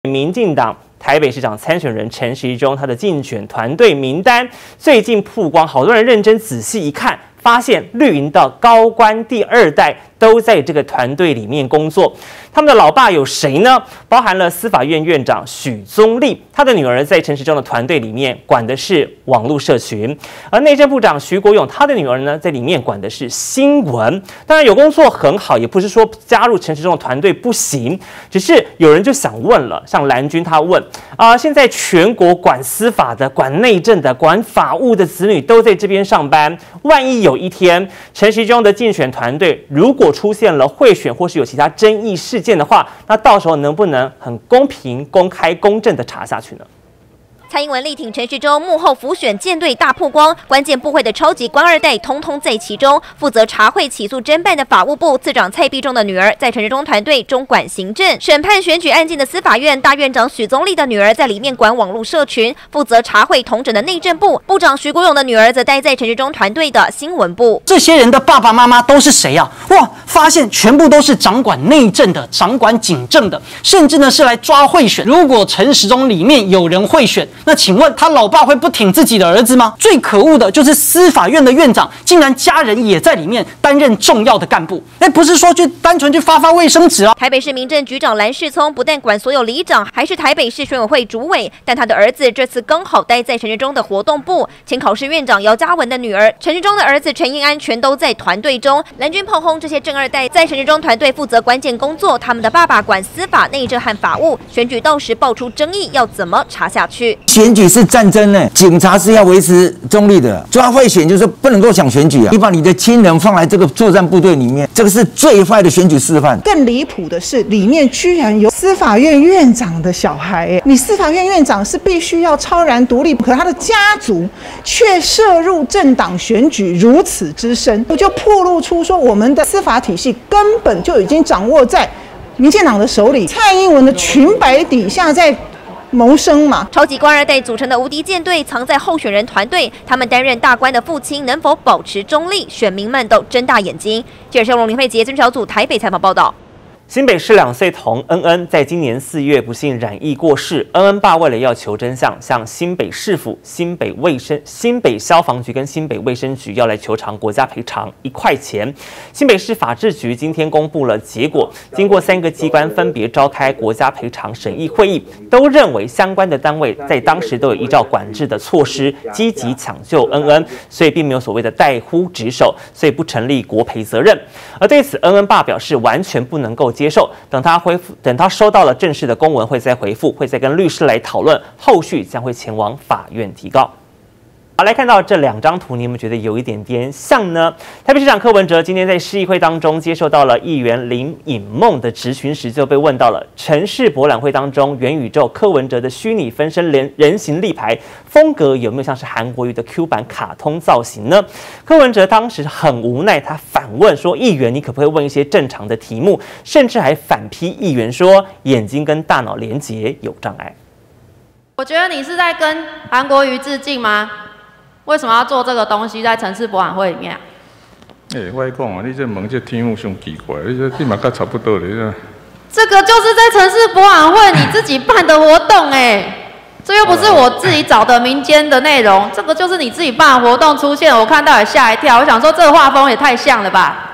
民进党台北市长参选人陈时中，他的竞选团队名单最近曝光，好多人认真仔细一看，发现绿营的高官第二代都在这个团队里面工作。他们的老爸有谁呢？包含了司法院院长许宗力，他的女儿在陈时中的团队里面管的是网络社群，而内政部长徐国勇，他的女儿呢在里面管的是新闻。当然有工作很好，也不是说加入陈时中的团队不行，只是有人就想问了，像蓝军他问现在全国管司法的、管内政的、管法务的子女都在这边上班，万一有一天陈时中的竞选团队如果出现了贿选或是有其他争议事件的话，那到时候能不能很公平、公开、公正的查下去呢？ 蔡英文力挺陈时中，幕后辅选舰队大曝光，关键部会的超级官二代通通在其中。负责查贿起诉侦办的法务部次长蔡必仲的女儿，在陈时中团队中管行政；审判选举案件的司法院大院长许宗力的女儿在里面管网络社群；负责查贿统整的内政部部长徐国勇的女儿则待在陈时中团队的新闻部。 这些人的爸爸妈妈都是谁啊？哇，发现全部都是掌管内政的、掌管警政的，甚至呢是来抓贿选。如果陈时中里面有人贿选，那请问他老爸会不挺自己的儿子吗？最可恶的就是司法院的院长，竟然家人也在里面担任重要的干部。不是说单纯去发卫生纸啊。 台北市民政局长蓝世聪不但管所有里长，还是台北市选委会主委，但他的儿子这次刚好待在陈时中的活动部。前考试院长姚嘉文的女儿，陈时中的儿子陈映安全都在团队中。蓝军炮轰这些正二代在陈时中团队负责关键工作，他们的爸爸管司法、内政和法务。选举到时爆出争议，要怎么查下去？ 选举是战争呢，警察是要维持中立的，抓贿选就是不能够想选举啊！你把你的亲人放来这个作战部队里面，这个是最坏的选举示范。 更离谱的是，里面居然有司法院院长的小孩，你司法院院长是必须要超然独立，可他的家族却涉入政党选举如此之深，就暴露出说我们的司法体系根本就已经掌握在民进党的手里，蔡英文的裙摆底下在谋生嘛。 超级官二代组成的无敌舰队藏在候选人团队，他们担任大官的父亲能否保持中立，选民们都睁大眼睛。记者林慧杰、曾小组台北采访报道。 新北市2岁童恩恩在今年4月不幸染疫过世，恩恩爸为了要求真相，向新北市府、新北消防局跟新北卫生局要来求偿国家赔偿1块钱。新北市法制局今天公布了结果，经过3个机关分别召开国家赔偿审议会议，都认为相关的单位在当时都有依照管制的措施，积极抢救恩恩，所以并没有所谓的怠忽职守，所以不成立国赔责任。而对此，恩恩爸表示完全不能够接受，等他收到了正式的公文会再回复，会再跟律师来讨论，后续将会前往法院提告。好，来看到这2张图，你有没有觉得有一点点像呢？台北市长柯文哲今天在市议会当中接受到了议员林颖梦的质询时，就被问到了城市博览会当中元宇宙柯文哲的虚拟分身人形立牌风格有没有像是韩国瑜的 Q 版卡通造型呢？柯文哲当时很无奈，他反问说：“议员，你可不可以问一些正常的题目？”甚至还反批议员说眼睛跟大脑连结有障碍。 我觉得你是在跟韩国瑜致敬吗？为什么要做这个东西在城市博览会里面？ 我讲啊，你这问这题目上奇怪，你嘛跟差不多的。 这个就是在城市博览会你自己办的活动这又不是我自己找的民间的内容，这个就是你自己办的活动出现，我看到也吓一跳，我想说这个画风也太像了吧。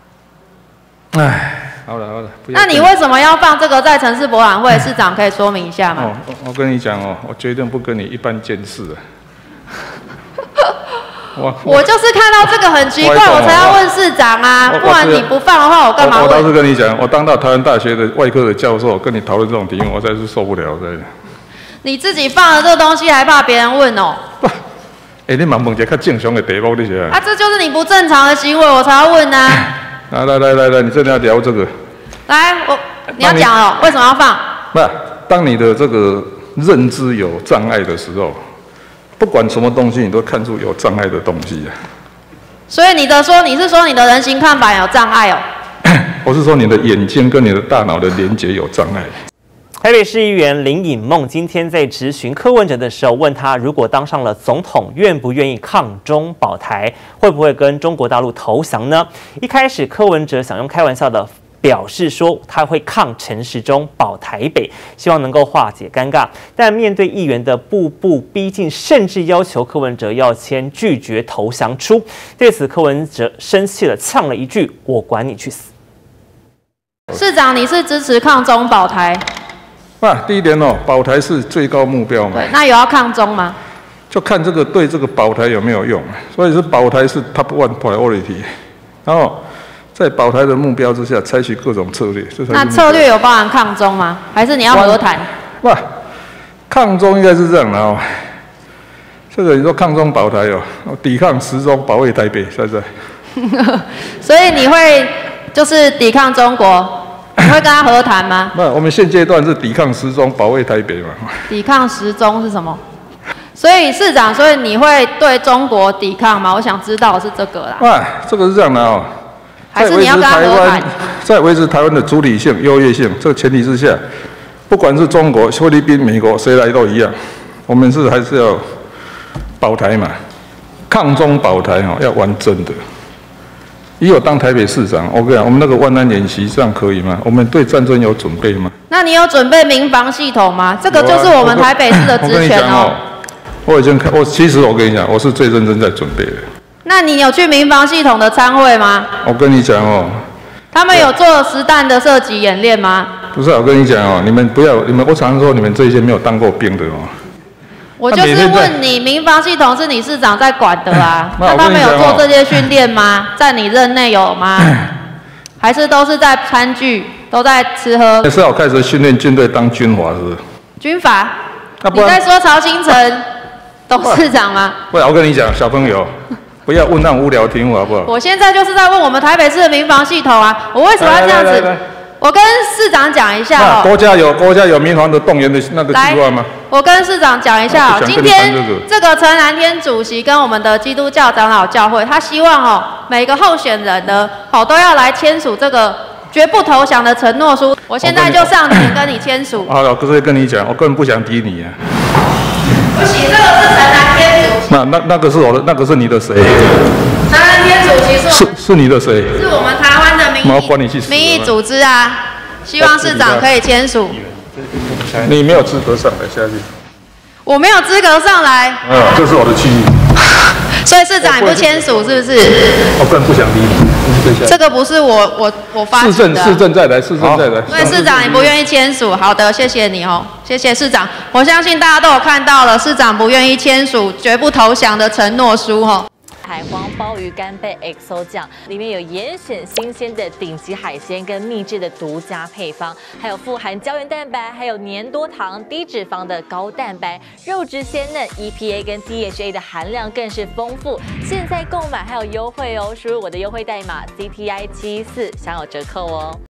好了， 那你为什么要放这个在城市博览会？市长可以说明一下吗？ 我跟你讲我决定不跟你一般见识了。 我就是看到这个很奇怪，我才要问市长啊，不然你不放的话，我干嘛问？ 我倒是跟你讲，我当到台湾大学的外科的教授，跟你讨论这种题目，我真是受不了。 你自己放了这东西，还怕别人问哦？ 你蛮问一个较正常的题目，你晓得？ 这就是你不正常的行为，我才要问啊。 来，你真的要聊这个？ 来，你要讲哦，为什么要放？ 不，当你的这个认知有障碍的时候。不管什么东西，你都看出有障碍的东西所以你是说你的人形看板有障碍哦？ 我是说你的眼睛跟你的大脑的连结有障碍。 台北市议员林颖梦今天在质询柯文哲的时候，问他如果当上了总统，愿不愿意抗中保台，会不会跟中国大陆投降呢？一开始柯文哲想用开玩笑的表示说他会抗陈时中保台北，希望能够化解尴尬。但面对议员的步步逼近，甚至要求柯文哲要签拒绝投降书，对此柯文哲生气了，呛了一句：“我管你去死！” 市长，你是支持抗中保台？ 第一点哦，保台是最高目标嘛。 对，那有要抗中吗？ 就看这个对这个保台有没有用，所以是保台是 top one priority， 然后在保台的目标之下，采取各种策略。 那策略有包含抗中吗？还是你要和谈？ 抗中应该是这样的哦。这个你说抗中保台哦，抵抗时中，保卫台北，是不是？ 所以你会就是抵抗中国？你会跟他和谈吗？ 我们现阶段是抵抗时中，保卫台北嘛。 抵抗时中是什么？所以市长，所以你会对中国抵抗吗？我想知道是这个啦。 这个是这样的哦。 还是你要跟他和谈？ 在维持台湾的主体性、优越性这个前提之下，不管是中国、菲律宾、美国，谁来都一样，我们还是要保台嘛，抗中保台哈，要玩真的。以我当台北市长，我跟你讲，我们那个万安演习这样可以吗？我们对战争有准备吗？ 那你有准备民防系统吗？这个就是我们台北市的职权哦。 我已经看，其实我跟你讲，我是最认真在准备的。 那你有去民防系统的参会吗？ 我跟你讲哦， 他们有做实弹的射击演练吗？ 不是，我跟你讲哦，你们不要，我常说你们这些没有当过兵的哦。 我就是问你，民防系统是你市长在管的啊？那他们有做这些训练吗？在你任内有吗？还是都是在餐具，都在吃喝？ 是要开始训练军队当军阀是不是？ 军阀？你在说曹兴诚董事长吗？ 不然我跟你讲，小朋友，不要问那种无聊题目好不好？ 我现在就是在问我们台北市的民防系统啊，我为什么要这样子？我跟市长讲一下哦。国家有民防的动员的那个计划吗？ 我跟市长讲一下哦，今天这个陈南天主席跟我们的基督教长老教会，他希望哦每个候选人呢都要来签署这个绝不投降的承诺书。我现在就上前跟你签署。 好了，可是跟你讲，我根本不想敌你啊。 不行，这个是陈南天主席。 那个是我的，那个是你的谁？ 陈南天主席是你的谁？ 是我们台湾的民意组织啊，希望市长可以签署。 你没有资格上来下去。 我没有资格上来。 这是我的区域。 所以市长也不签署，是不是？ 我更不想理你。 这个不是我发起的。 市政再来。所以市长你不愿意签署，好的，谢谢你哦，谢谢市长。我相信大家都有看到了，市长不愿意签署绝不投降的承诺书哦。 海皇鲍鱼干贝 XO 酱里面有严选新鲜的顶级海鲜跟秘制的独家配方，还有富含胶原蛋白，还有粘多糖、低脂肪的高蛋白，肉质鲜嫩 ，EPA 跟 DHA 的含量更是丰富。现在购买还有优惠哦，输入我的优惠代码 CTI74享有折扣哦。